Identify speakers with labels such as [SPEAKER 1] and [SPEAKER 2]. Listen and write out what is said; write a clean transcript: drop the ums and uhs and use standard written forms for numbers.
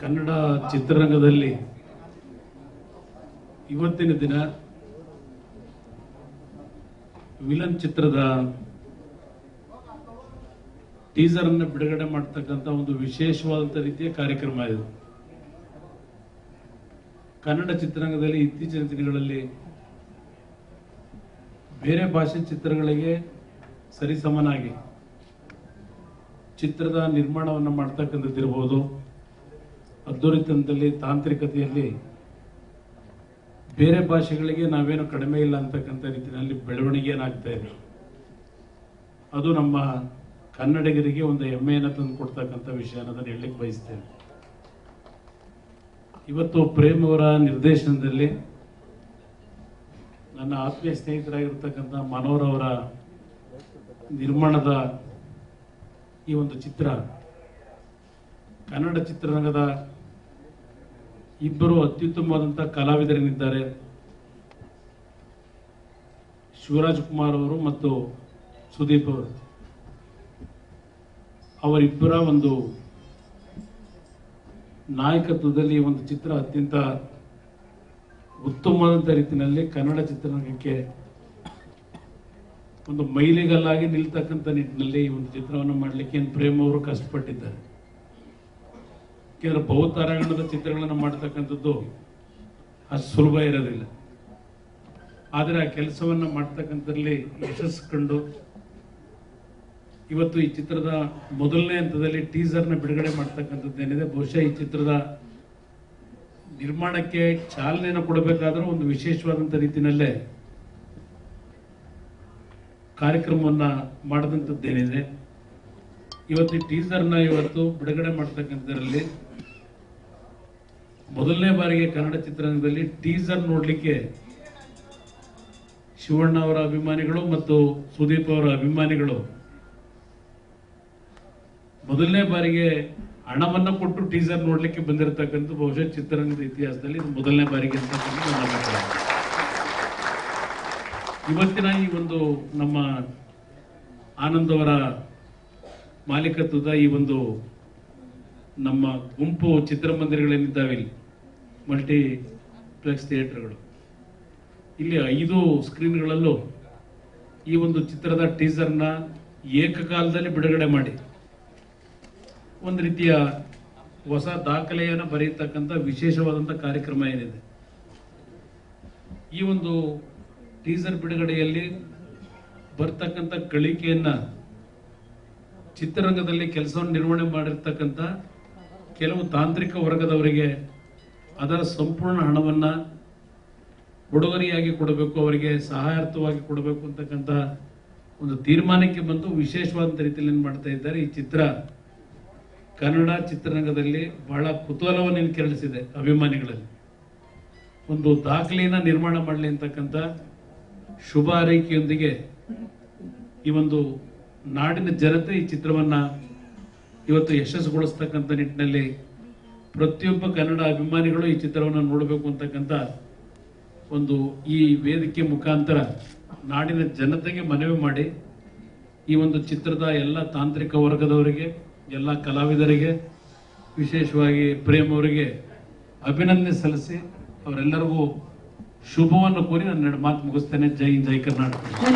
[SPEAKER 1] ಕನ್ನಡ ಚಿತ್ರರಂಗದಲ್ಲಿ ಇವತ್ತಿನ ದಿನ ವಿಲನ್ ಚಿತ್ರದ ಟೀಸರ್ ಅನ್ನು ಬಿಡುಗಡೆ ಮಾಡತಕ್ಕಂತ ಒಂದು ವಿಶೇಷವಾದ ರೀತಿಯ ಕಾರ್ಯಕ್ರಮ ಇದು. ಕನ್ನಡ ಚಿತ್ರರಂಗದಲ್ಲಿ ಇತ್ತೀಚಿನ ದಿನಗಳಲ್ಲಿ ಬೇರೆ ಭಾಷೆ ಚಿತ್ರಗಳಿಗೆ ಸರಿಸಮನಾಗಿ ಚಿತ್ರದ ನಿರ್ಮಾಣವನ್ನು ಮಾಡ್ತಕ್ಕಂಥದ್ದಿರಬಹುದು, ಅದ್ಧೂರಿತನದಲ್ಲಿ ತಾಂತ್ರಿಕತೆಯಲ್ಲಿ ಬೇರೆ ಭಾಷೆಗಳಿಗೆ ನಾವೇನು ಕಡಿಮೆ ಇಲ್ಲ ಅಂತಕ್ಕಂಥ ರೀತಿಯಲ್ಲಿ ಬೆಳವಣಿಗೆ ಏನಾಗ್ತಾ ಇದೆ. ಅದು ನಮ್ಮ ಕನ್ನಡಿಗರಿಗೆ ಒಂದು ಹೆಮ್ಮೆಯನ್ನು ತಂದು ಕೊಡ್ತಕ್ಕಂಥ ವಿಷಯ ಅನ್ನೋದನ್ನು ಹೇಳಲಿಕ್ಕೆ ಬಯಸ್ತೇನೆ. ಇವತ್ತು ಪ್ರೇಮ್ ಅವರ ನಿರ್ದೇಶನದಲ್ಲಿ ನನ್ನ ಆತ್ಮೀಯ ಸ್ನೇಹಿತರಾಗಿರ್ತಕ್ಕಂಥ ಮನೋಹರ್ ಅವರ ನಿರ್ಮಾಣದ ಈ ಒಂದು ಚಿತ್ರ ಕನ್ನಡ ಚಿತ್ರರಂಗದ ಇಬ್ಬರು ಅತ್ಯುತ್ತಮವಾದಂತಹ ಕಲಾವಿದರಿದ್ದಾರೆ. ಶಿವರಾಜ್ ಕುಮಾರ್ ಅವರು ಮತ್ತು ಸುದೀಪ್ ಅವರು, ಅವರಿಬ್ಬರ ಒಂದು ನಾಯಕತ್ವದಲ್ಲಿ ಒಂದು ಚಿತ್ರ ಅತ್ಯಂತ ಉತ್ತಮವಾದಂಥ ರೀತಿಯಲ್ಲಿ ಕನ್ನಡ ಚಿತ್ರರಂಗಕ್ಕೆ ಒಂದು ಮೈಲಿಗಲ್ಲಾಗಿ ನಿಲ್ತಕ್ಕಂಥ ನಿಟ್ಟಿನಲ್ಲಿ ಈ ಒಂದು ಚಿತ್ರವನ್ನು ಮಾಡಲಿಕ್ಕೆ ಪ್ರೇಮ್ ಅವರು ಕಷ್ಟಪಟ್ಟಿದ್ದಾರೆ. ಯಾಕೆಂದ್ರೆ ಬಹುತಾರಾಗಣದ ಚಿತ್ರಗಳನ್ನು ಮಾಡ್ತಕ್ಕಂಥದ್ದು ಅಷ್ಟು ಸುಲಭ ಇರೋದಿಲ್ಲ. ಆದರೆ ಆ ಕೆಲಸವನ್ನು ಮಾಡ್ತಕ್ಕಂಥದ್ರಲ್ಲಿ ಯಶಸ್ಸು ಕಂಡು ಇವತ್ತು ಈ ಚಿತ್ರದ ಮೊದಲನೇ ಹಂತದಲ್ಲಿ ಟೀಸರ್ನ ಬಿಡುಗಡೆ ಮಾಡ್ತಕ್ಕಂಥದ್ದೇನಿದೆ, ಬಹುಶಃ ಈ ಚಿತ್ರದ ನಿರ್ಮಾಣಕ್ಕೆ ಚಾಲನೆಯನ್ನು ಕೊಡಬೇಕಾದ್ರೂ ಒಂದು ವಿಶೇಷವಾದಂಥ ರೀತಿಯಲ್ಲೇ ಕಾರ್ಯಕ್ರಮವನ್ನು ಮಾಡಿದಂಥದ್ದೇನಿದೆ. ಇವತ್ತು ಈ ಟೀಸರ್ನ ಇವತ್ತು ಬಿಡುಗಡೆ ಮಾಡ್ತಕ್ಕಂಥದ್ರಲ್ಲಿ ಮೊದಲನೇ ಬಾರಿಗೆ ಕನ್ನಡ ಚಿತ್ರರಂಗದಲ್ಲಿ ಟೀಸರ್ ನೋಡಲಿಕ್ಕೆ ಶಿವಣ್ಣ ಅವರ ಅಭಿಮಾನಿಗಳು ಮತ್ತು ಸುದೀಪ್ ಅವರ ಅಭಿಮಾನಿಗಳು ಮೊದಲನೇ ಬಾರಿಗೆ ಹಣವನ್ನು ಕೊಟ್ಟು ಟೀಸರ್ ನೋಡ್ಲಿಕ್ಕೆ ಬಂದಿರತಕ್ಕಂಥ ಬಹುಶಃ ಚಿತ್ರರಂಗದ ಇತಿಹಾಸದಲ್ಲಿ ಇದು ಮೊದಲನೇ ಬಾರಿಗೆ ಅಂತ ಇವತ್ತಿನ ಈ ಒಂದು ನಮ್ಮ ಆನಂದ್ ಅವರ ಮಾಲೀಕತ್ವದ ಈ ಒಂದು ನಮ್ಮ ಗುಂಪು ಚಿತ್ರಮಂದಿರಗಳೇನಿದ್ದಾವೆ, ಇಲ್ಲಿ ಮಲ್ಟಿಪ್ಲೆಕ್ಸ್ ಥಿಯೇಟರ್ಗಳು, ಇಲ್ಲಿ 5 ಸ್ಕ್ರೀನ್ಗಳಲ್ಲೂ ಈ ಒಂದು ಚಿತ್ರದ ಟೀಸರ್ನ ಏಕಕಾಲದಲ್ಲಿ ಬಿಡುಗಡೆ ಮಾಡಿ ಒಂದು ರೀತಿಯ ಹೊಸ ದಾಖಲೆಯನ್ನು ಬರೆಯತಕ್ಕಂಥ ವಿಶೇಷವಾದಂಥ ಕಾರ್ಯಕ್ರಮ ಏನಿದೆ. ಈ ಒಂದು ಟೀಸರ್ ಬಿಡುಗಡೆಯಲ್ಲಿ ಬರ್ತಕ್ಕಂಥ ಗಳಿಕೆಯನ್ನ ಚಿತ್ರರಂಗದಲ್ಲಿ ಕೆಲಸವನ್ನು ನಿರ್ವಹಣೆ ಮಾಡಿರ್ತಕ್ಕಂಥ ಕೆಲವು ತಾಂತ್ರಿಕ ವರ್ಗದವರಿಗೆ ಅದರ ಸಂಪೂರ್ಣ ಹಣವನ್ನ ಉಡುಗೊರೆಯಾಗಿ ಕೊಡಬೇಕು, ಅವರಿಗೆ ಸಹಾಯಾರ್ಥವಾಗಿ ಕೊಡಬೇಕು ಅಂತಕ್ಕಂಥ ಒಂದು ತೀರ್ಮಾನಕ್ಕೆ ಬಂದು ವಿಶೇಷವಾದಂಥ ರೀತಿಯಲ್ಲಿ ಏನು ಮಾಡ್ತಾ ಇದ್ದಾರೆ. ಈ ಚಿತ್ರ ಕನ್ನಡ ಚಿತ್ರರಂಗದಲ್ಲಿ ಬಹಳ ಕುತೂಹಲವನ್ನು ಕೆರಳಿಸಿದೆ. ಅಭಿಮಾನಿಗಳಲ್ಲಿ ಒಂದು ದಾಖಲೆಯನ್ನ ನಿರ್ಮಾಣ ಮಾಡಲಿ ಅಂತಕ್ಕಂಥ ಶುಭ ಹಾರೈಕೆಯೊಂದಿಗೆ ಈ ಒಂದು ನಾಡಿನ ಜನತೆ ಈ ಚಿತ್ರವನ್ನ ಇವತ್ತು ಯಶಸ್ಸುಗೊಳಿಸ್ತಕ್ಕಂಥ ನಿಟ್ಟಿನಲ್ಲಿ ಪ್ರತಿಯೊಬ್ಬ ಕನ್ನಡ ಅಭಿಮಾನಿಗಳು ಈ ಚಿತ್ರವನ್ನು ನೋಡಬೇಕು ಅಂತಕ್ಕಂಥ ಒಂದು ಈ ವೇದಿಕೆ ಮುಖಾಂತರ ನಾಡಿನ ಜನತೆಗೆ ಮನವಿ ಮಾಡಿ ಈ ಒಂದು ಚಿತ್ರದ ಎಲ್ಲ ತಾಂತ್ರಿಕ ವರ್ಗದವರಿಗೆ, ಎಲ್ಲ ಕಲಾವಿದರಿಗೆ, ವಿಶೇಷವಾಗಿ ಪ್ರೇಮ್ ಅವರಿಗೆ ಅಭಿನಂದನೆ ಸಲ್ಲಿಸಿ ಅವರೆಲ್ಲರಿಗೂ ಶುಭವನ್ನು ಕೋರಿ ನನ್ನ ಮಾತು ಮುಗಿಸ್ತೇನೆ. ಜೈ ಹಿಂದ್, ಜೈ ಕರ್ನಾಟಕ.